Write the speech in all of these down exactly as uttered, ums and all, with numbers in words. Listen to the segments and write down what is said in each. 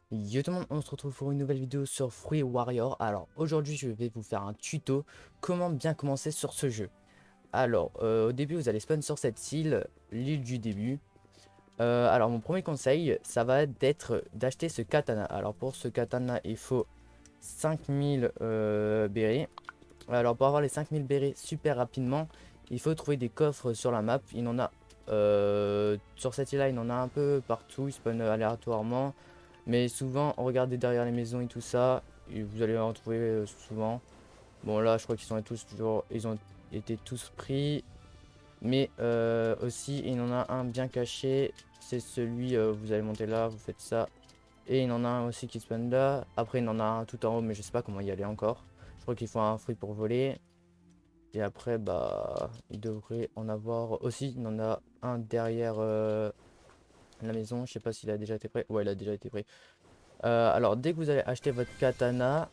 Yo tout le monde, on se retrouve pour une nouvelle vidéo sur Fruit Warrior. Alors aujourd'hui je vais vous faire un tuto comment bien commencer sur ce jeu. Alors euh, au début vous allez spawn sur cette île, l'île du début. Euh, alors mon premier conseil ça va être d'être d'acheter ce katana. Alors pour ce katana il faut cinq mille euh, bérets. Alors pour avoir les cinq mille bérets super rapidement il faut trouver des coffres sur la map. Il en a euh, sur cette île là, il en a un peu partout, ils spawnent aléatoirement. Mais souvent, regardez derrière les maisons et tout ça, et vous allez en trouver euh, souvent. Bon là, je crois qu'ils sont tous toujours, ils ont été tous pris. Mais euh, aussi, il y en a un bien caché. C'est celui, euh, vous allez monter là, vous faites ça. Et il y en a un aussi qui spawn là. Après, il y en a un tout en haut, mais je sais pas comment y aller encore. Je crois qu'il faut un fruit pour voler. Et après, bah, il devrait en avoir aussi. Il y en a un derrière euh, la maison. Je sais pas s'il a déjà été prêt. Ouais, il a déjà été prêt. Euh, alors, dès que vous allez acheter votre katana,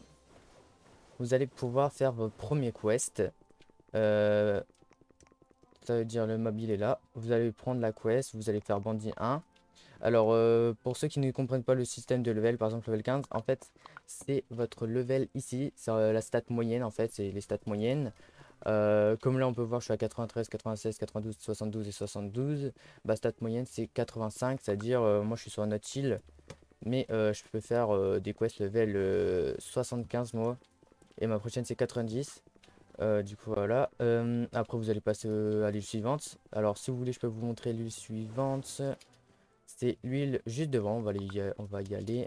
vous allez pouvoir faire vos premiers quests. Euh, Ça veut dire le mobile est là. Vous allez prendre la quest, vous allez faire bandit un. Alors, euh, pour ceux qui ne comprennent pas le système de level, par exemple level quinze, en fait, c'est votre level ici. C'est euh, la stat moyenne, en fait, c'est les stats moyennes. Euh, comme là, on peut voir, je suis à quatre-vingt-treize, quatre-vingt-seize, quatre-vingt-douze, soixante-douze et soixante-douze. Bah, stat moyenne, c'est quatre-vingt-cinq, c'est-à-dire, euh, moi, je suis sur un autre île. Mais euh, je peux faire euh, des quests level euh, soixante-quinze moi. Et ma prochaine c'est quatre-vingt-dix. Euh, du coup voilà. Euh, après vous allez passer euh, à l'île suivante. Alors si vous voulez je peux vous montrer l'île suivante. C'est l'île juste devant. On va, aller y, a- on va y aller.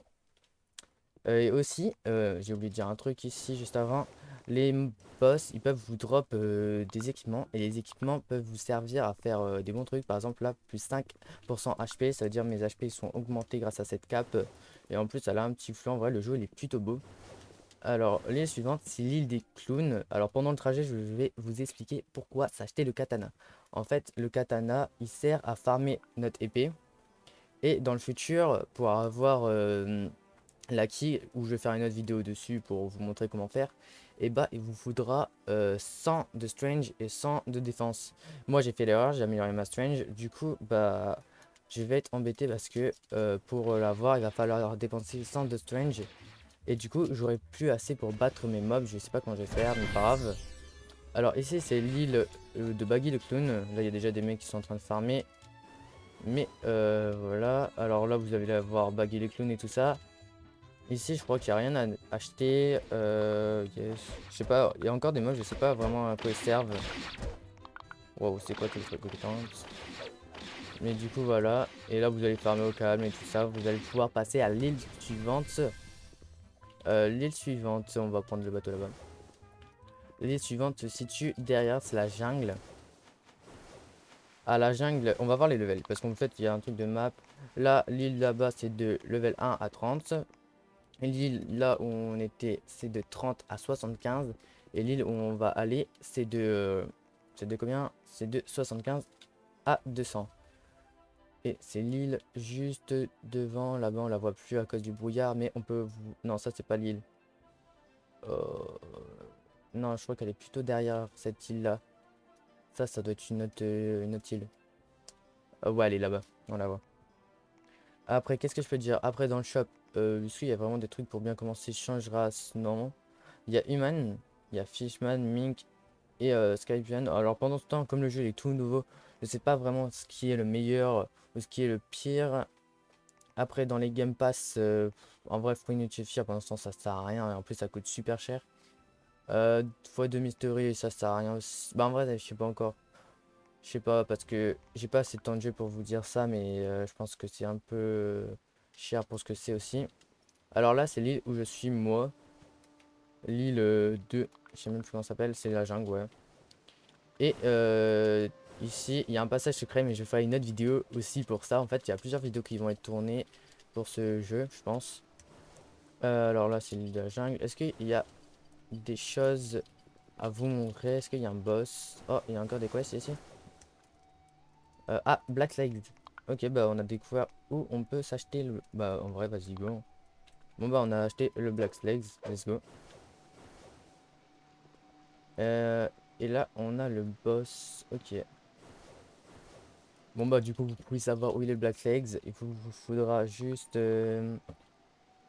Euh, et aussi, euh, j'ai oublié de dire un truc ici juste avant. Les m- boss, ils peuvent vous drop euh, des équipements. Et les équipements peuvent vous servir à faire euh, des bons trucs. Par exemple là, plus cinq pour cent H P. Ça veut dire mes H P ils sont augmentés grâce à cette cape. Et en plus elle a un petit flanc. En vrai le jeu il est plutôt beau. Alors, l'île suivante, c'est l'île des clowns. Alors, pendant le trajet, je vais vous expliquer pourquoi s'acheter le katana. En fait, le katana, il sert à farmer notre épée. Et dans le futur, pour avoir euh, l'acquis, où je vais faire une autre vidéo dessus pour vous montrer comment faire, et bah, il vous faudra euh, cent de strange et cent de défense. Moi, j'ai fait l'erreur, j'ai amélioré ma strange. Du coup, bah, je vais être embêté parce que euh, pour l'avoir, il va falloir dépenser cent de strange. Et du coup, j'aurai plus assez pour battre mes mobs. Je sais pas comment je vais faire, mais pas grave. Alors ici, c'est l'île euh, de Baggy le clown. Là, il y a déjà des mecs qui sont en train de farmer. Mais euh, voilà. Alors là, vous allez avoir Baggy le clown et tout ça. Ici, je crois qu'il n'y a rien à acheter. Euh, yes. Je sais pas, il y a encore des mobs, je sais pas vraiment à quoi ils servent. Waouh, c'est quoi tout le truc compétence. Mais du coup, voilà. Et là, vous allez farmer au calme et tout ça. Vous allez pouvoir passer à l'île suivante. Euh, l'île suivante, on va prendre le bateau là-bas. L'île suivante se situe derrière, c'est la jungle. À la jungle, on va voir les levels, parce qu'en fait, il y a un truc de map. Là, l'île là-bas, c'est de level un à trente. L'île là où on était, c'est de trente à soixante-quinze. Et l'île où on va aller, c'est de... euh, c'est de combien? C'est de soixante-quinze à deux cents. Et c'est l'île juste devant. Là-bas, on la voit plus à cause du brouillard, mais on peut vous... Non, ça, c'est pas l'île. Euh, Non, je crois qu'elle est plutôt derrière cette île-là. Ça, ça doit être une autre, euh, une autre île. Euh, ouais, elle est là-bas. On la voit. Après, qu'est-ce que je peux dire? Après, dans le shop, euh, ici, il y a vraiment des trucs pour bien commencer. Change race, non. Il y a Human, il y a Fishman, Mink et euh, Skypian. Alors, pendant ce temps, comme le jeu est tout nouveau, je sais pas vraiment ce qui est le meilleur ou ce qui est le pire. Après, dans les Game Pass, euh, en vrai, Free Notifier, pendant ce temps, ça sert à rien. Et en plus, ça coûte super cher. Euh, fois deux Mystery, ça sert à rien aussi. Bah, en vrai, je sais pas encore. Je sais pas, parce que j'ai pas assez de temps de jeu pour vous dire ça, mais euh, je pense que c'est un peu euh, cher pour ce que c'est aussi. Alors là, c'est l'île où je suis moi. L'île euh, deux, je sais même plus comment ça s'appelle, c'est la jungle, ouais. Et euh, ici, il y a un passage secret, mais je ferai une autre vidéo aussi pour ça. En fait, il y a plusieurs vidéos qui vont être tournées pour ce jeu, je pense. Euh, alors là, c'est l'île de la jungle. Est-ce qu'il y a des choses à vous montrer? Est-ce qu'il y a un boss? Oh, il y a encore des quests ici. Euh, ah, Black Legs. Ok, bah on a découvert où on peut s'acheter le... Bah en vrai, vas-y, go. Bon bah on a acheté le Black Legs, let's go. Euh, et là, on a le boss, ok. Bon bah du coup, vous pouvez savoir où il est le Black Legs. Il vous, vous faudra juste... euh,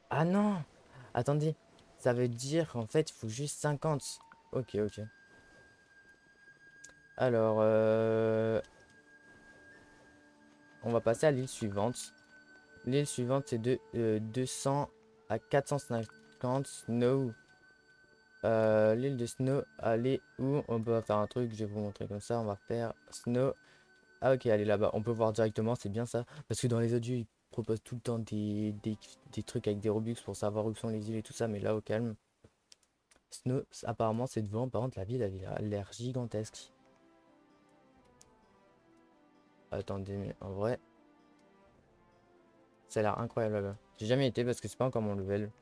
Ah non! Attendez, ça veut dire qu'en fait, il faut juste cinquante. Ok, ok. Alors, euh, on va passer à l'île suivante. L'île suivante, c'est de euh, deux cents à quatre cent cinquante Snow. Euh, l'île de Snow, allez où? On peut faire un truc, je vais vous montrer comme ça. On va faire Snow. Ah ok, allez là-bas. On peut voir directement, c'est bien ça. Parce que dans les autres jeux, ils proposent tout le temps des, des, des trucs avec des Robux pour savoir où sont les îles et tout ça. Mais là, au calme. Snow, apparemment, c'est devant. Par contre, la ville, elle a l'air gigantesque. Attendez, mais en vrai, ça a l'air incroyable là-bas. J'ai jamais été parce que c'est pas encore mon level.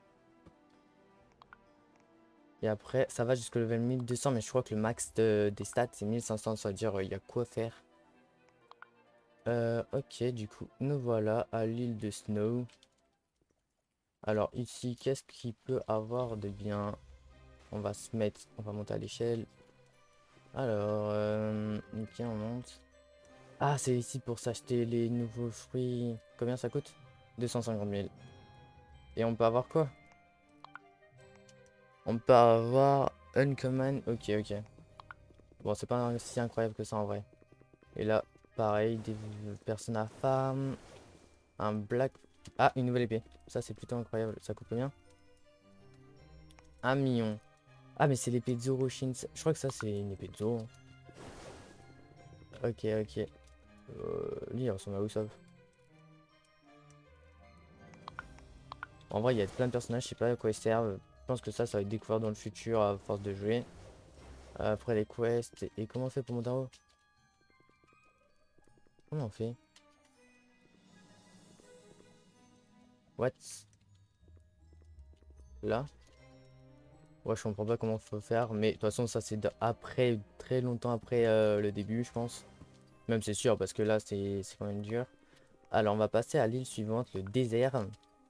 Et après, ça va jusqu'au level mille deux cents, mais je crois que le max de- des stats, c'est mille cinq cents. Ça veut dire il y a quoi faire. Euh, ok, du coup, nous voilà à l'île de Snow. Alors ici, qu'est-ce qu'il peut avoir de bien? On va se mettre, on va monter à l'échelle. Alors, euh, ok, on monte. Ah, c'est ici pour s'acheter les nouveaux fruits. Combien ça coûte? deux cent cinquante mille. Et on peut avoir quoi? On peut avoir Uncommon. Ok, ok. Bon, c'est pas si incroyable que ça en vrai. Et là, pareil, des personnes à farm. Un black. Ah, une nouvelle épée. Ça, c'est plutôt incroyable. Ça coûte combien? Un million. Ah, mais c'est l'épée de Zoro Shin. Je crois que ça, c'est une épée de Zoro. Ok, ok. Euh, lui, il ressemble à Usopp. En vrai, il y a plein de personnages, je sais pas à quoi ils servent. Je pense que ça, ça va être découvert dans le futur à force de jouer. Après les quests. Et comment on fait pour monter en haut? Comment on fait? What? Là? Ouais, je comprends pas comment faut faire. Mais de toute façon, ça, c'est de- après, très longtemps après euh, le début, je pense. Même c'est sûr, parce que là, c'est c'est quand même dur. Alors, on va passer à l'île suivante, le désert.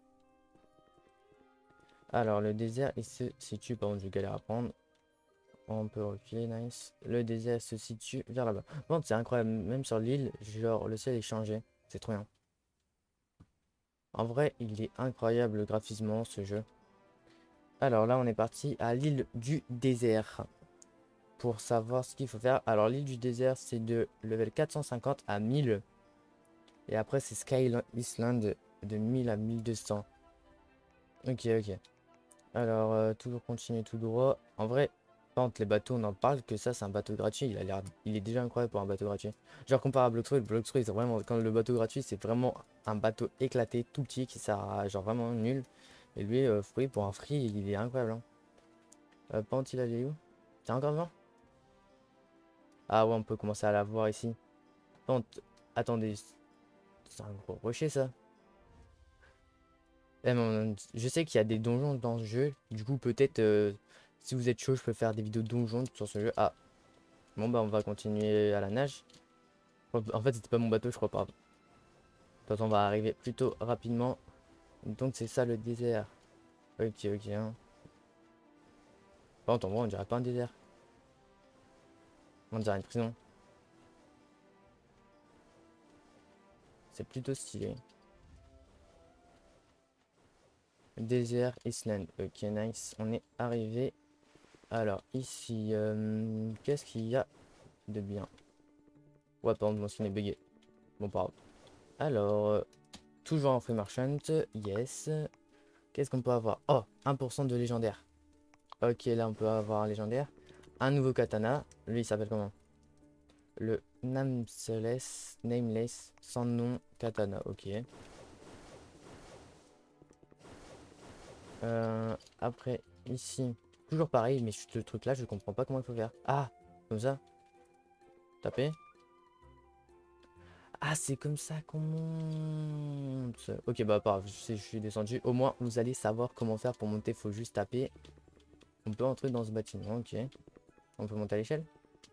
Alors, le désert, il se situe, par contre, je galère à prendre. On peut reculer, nice. Le désert se situe vers là-bas. Bon, c'est incroyable, même sur l'île, genre, le ciel est changé. C'est trop bien. En vrai, il est incroyable graphiquement, ce jeu. Alors là, on est parti à l'île du désert. Pour savoir ce qu'il faut faire. Alors, l'île du désert, c'est de level quatre cent cinquante à mille. Et après, c'est Sky Island de mille à mille deux cents. Ok, ok. Alors, euh, toujours continuer tout droit. En vrai, par contre, les bateaux, on en parle que ça, c'est un bateau gratuit. Il a l'air, il est déjà incroyable pour un bateau gratuit. Genre, comparé à Bloxroid, Bloxroid, c'est vraiment, quand le bateau gratuit, c'est vraiment un bateau éclaté, tout petit, qui sert à, genre, vraiment nul. Et lui, euh, Fruit, pour un free, il est incroyable. Hein. Euh, par contre, il allait où? T'es encore devant? Ah ouais, on peut commencer à la voir ici. Par contre, attendez, c'est un gros rocher, ça. Eh, mais on- je sais qu'il y a des donjons dans ce jeu. Du coup, peut-être, euh, si vous êtes chaud, je peux faire des vidéos donjons sur ce jeu. Ah, bon, bah, on va continuer à la nage. En fait, c'était pas mon bateau, je crois pas. De toute façon, on va arriver plutôt rapidement. Donc, c'est ça le désert. Ok, ok. Hein. Par contre, en vrai, on dirait pas un désert. On dirait une prison. C'est plutôt stylé. Désert Island. Ok, nice. On est arrivé. Alors, ici, euh, qu'est-ce qu'il y a de bien? Ouais, par contre, mon skin est bugué. Bon, pas grave. Alors, euh, toujours en free merchant. Yes. Qu'est-ce qu'on peut avoir? Oh, un pour cent de légendaire. Ok, là, on peut avoir un légendaire. Un nouveau katana. Lui, il s'appelle comment? Le Nameless, Nameless, sans nom katana. Ok. Euh, après, ici, toujours pareil, mais ce truc-là, je comprends pas comment il faut faire. Ah, comme ça. Taper. Ah, c'est comme ça qu'on monte. Ok, bah, pas grave, je, je suis descendu. Au moins, vous allez savoir comment faire pour monter. Faut juste taper. On peut entrer dans ce bâtiment. Ok. On peut monter à l'échelle.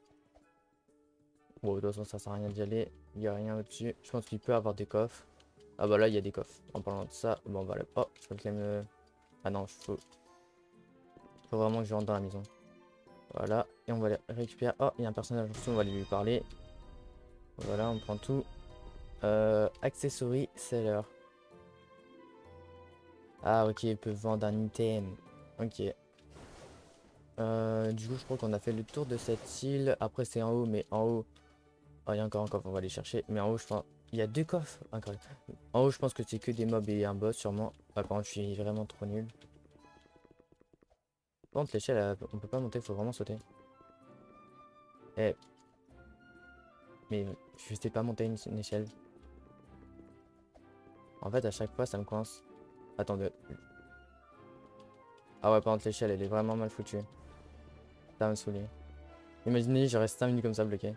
Bon, de toute façon, ça sert à rien d'y aller. Il n'y a rien au-dessus. Je pense qu'il peut avoir des coffres. Ah, bah là, il y a des coffres. En parlant de ça, bon, bah là. Oh, je peux me. Ah non, faut... faut vraiment que je rentre dans la maison. Voilà. Et on va aller récupérer. Oh, il y a un personnage en dessous. On va aller lui parler. Voilà, on prend tout. Euh, accessory seller. Ah, ok, il peut vendre un item. Ok. Euh, du coup, je crois qu'on a fait le tour de cette île. Après, c'est en haut, mais en haut... Oh, il y a encore un coffre, on va aller chercher. Mais en haut, je pense... Il y a deux coffres. Incroyable. En haut, je pense que c'est que des mobs et un boss, sûrement. Ah, par contre, je suis vraiment trop nul. Par contre, l'échelle, elle- on peut pas monter, faut vraiment sauter. Eh, mais je sais pas monter une, une échelle. En fait, à chaque fois, ça me coince. Attendez. Ah ouais, par contre, l'échelle, elle est vraiment mal foutue. Ça va me saouler. Imaginez, je reste cinq minutes comme ça bloqué.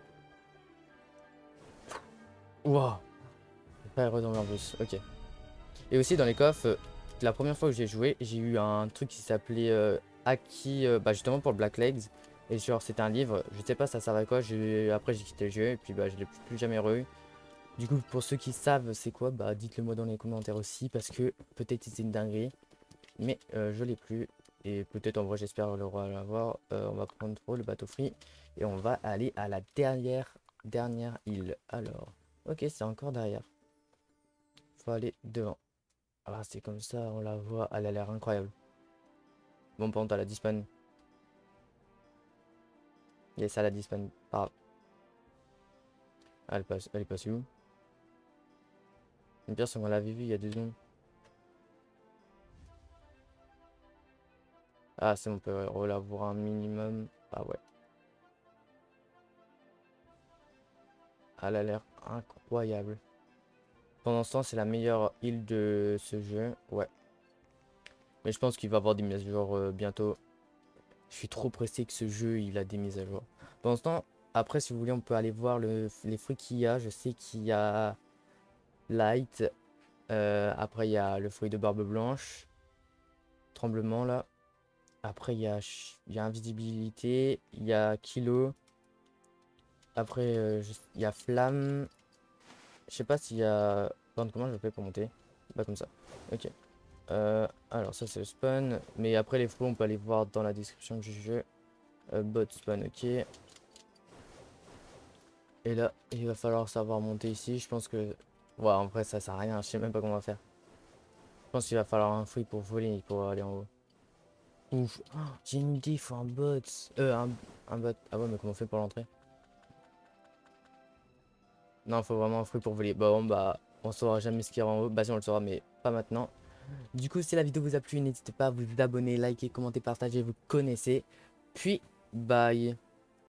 Wow. Pas retomber en plus. Ok. Et aussi, dans les coffres, euh, la première fois que j'ai joué, j'ai eu un truc qui s'appelait euh, Aki, euh, bah justement pour le Black Legs. Et genre, c'était un livre. Je sais pas ça servait à quoi. j'ai- Après, j'ai quitté le jeu. Et puis, bah, je l'ai plus jamais re. Du coup, pour ceux qui savent c'est quoi, bah dites-le moi dans les commentaires aussi. Parce que peut-être c'est une dinguerie. Mais euh, je l'ai plus. Et peut-être en vrai, j'espère le revoir. Euh, on va prendre trop le bateau free. Et on va aller à la dernière, dernière île. Alors, ok, c'est encore derrière. Faut aller devant. Ah, c'est comme ça, on la voit. Elle a l'air incroyable. Bon, par contre, elle a disparu. Yes, elle a disparu. Ah, elle passe, elle est passée où? Le pire, c'est qu'on l'avait vue il y a deux secondes. Ah, c'est bon, on peut la voir un minimum. Ah ouais. Elle a l'air incroyable. Pendant ce temps, c'est la meilleure île de ce jeu. Ouais. Mais je pense qu'il va avoir des mises à jour euh, bientôt. Je suis trop pressé que ce jeu, il a des mises à jour. Pendant ce temps, après, si vous voulez, on peut aller voir le, les fruits qu'il y a. Je sais qu'il y a Light. Euh, après, il y a le fruit de barbe blanche. Tremblement, là. Après, il y a, ch- il y a invisibilité. Il y a kilo. Après, euh, je- il y a flamme. Je sais pas s'il y a... Pardon, comment je fais pour monter? Pas comme ça. Ok. Euh, alors, ça, c'est le spawn. Mais après, les fruits, on peut aller voir dans la description du jeu. Euh, bot spawn, ok. Et là, il va falloir savoir monter ici. Je pense que... Ouais, en vrai, ça sert à rien. Je sais même pas comment on va faire. Je pense qu'il va falloir un fruit pour voler, pour aller en haut. Ouf. Oh, j'ai une idée, il faut un bot. Euh, un, un bot. Ah ouais, mais comment on fait pour l'entrée? Non, il faut vraiment un fruit pour voler. Bon, bah, on saura jamais ce qu'il y a en haut. Bah, si, on le saura, mais pas maintenant. Du coup, si la vidéo vous a plu, n'hésitez pas à vous abonner, liker, commenter, partager. Vous connaissez. Puis, bye.